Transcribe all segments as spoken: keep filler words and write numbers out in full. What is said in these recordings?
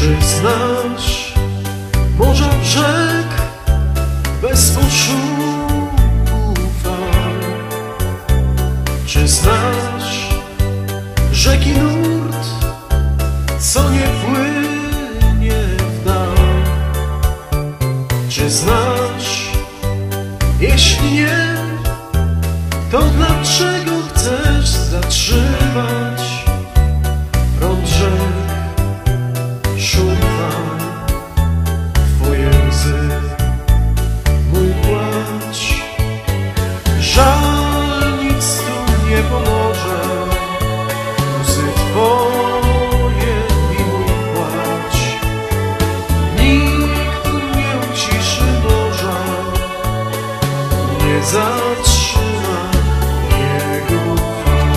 Czy znasz morza brzeg bez poszumów fal? Czy znasz rzeki nurt, co nie płynie w dal? Czy znasz? Jeśli nie, to dlaczego chcesz zatrzymać prąd rzek? Szum fal, twoje łzy, mój płacz. Żal nic tu nie pomoże, łzy twoje i mój płacz. Nikt tu nie uciszy morza, nie zatrzyma jego fal.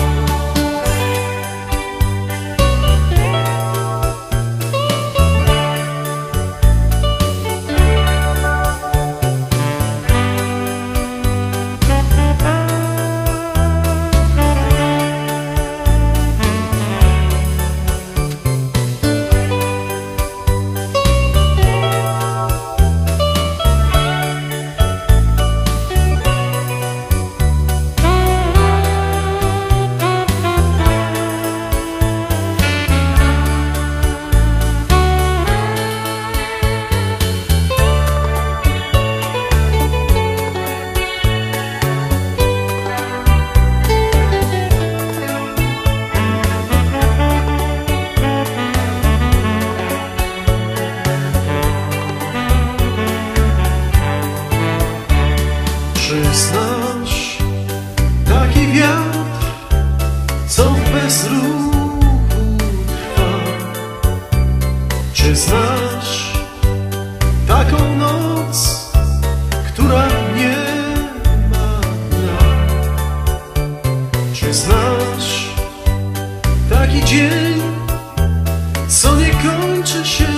Czy znasz taki wiatr, co bez ruchu trwa? Czy znasz taką noc, która nie ma dnia? Czy znasz taki dzień, co nie kończy się